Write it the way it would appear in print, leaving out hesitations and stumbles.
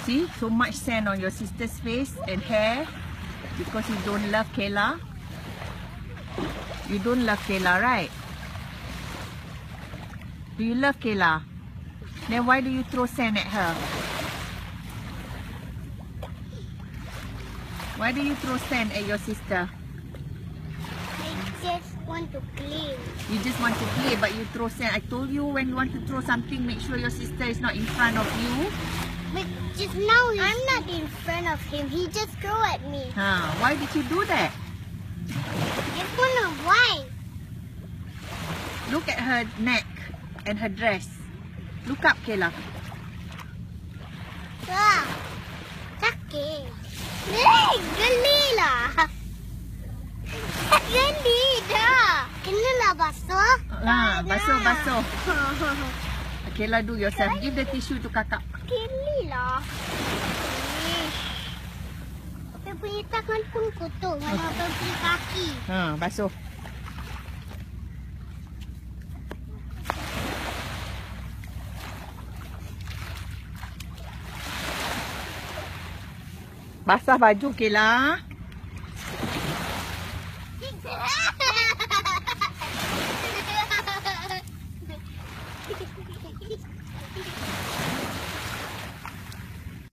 See, so much sand on your sister's face and hair because you don't love Kayla. You don't love Kayla, right? Do you love Kayla? Then why do you throw sand at her? Why do you throw sand at your sister? I just want to play. You just want to play, but you throw sand. I told you when you want to throw something, make sure your sister is not in front of you. But just now, I'm not in front of him. He just threw at me. Why did you do that? I don't know why. Look at her neck and her dress. Look up, Kayla. Wah, sakit. Eh, geli lah. Geli dah. Kenalah basuh. Basuh. Kayla, do yourself. Give the tissue to kakak. Geli lah. Apa punya tangan pun kotor. Mana apa punya kaki. Basuh. Basah baju, Kayla.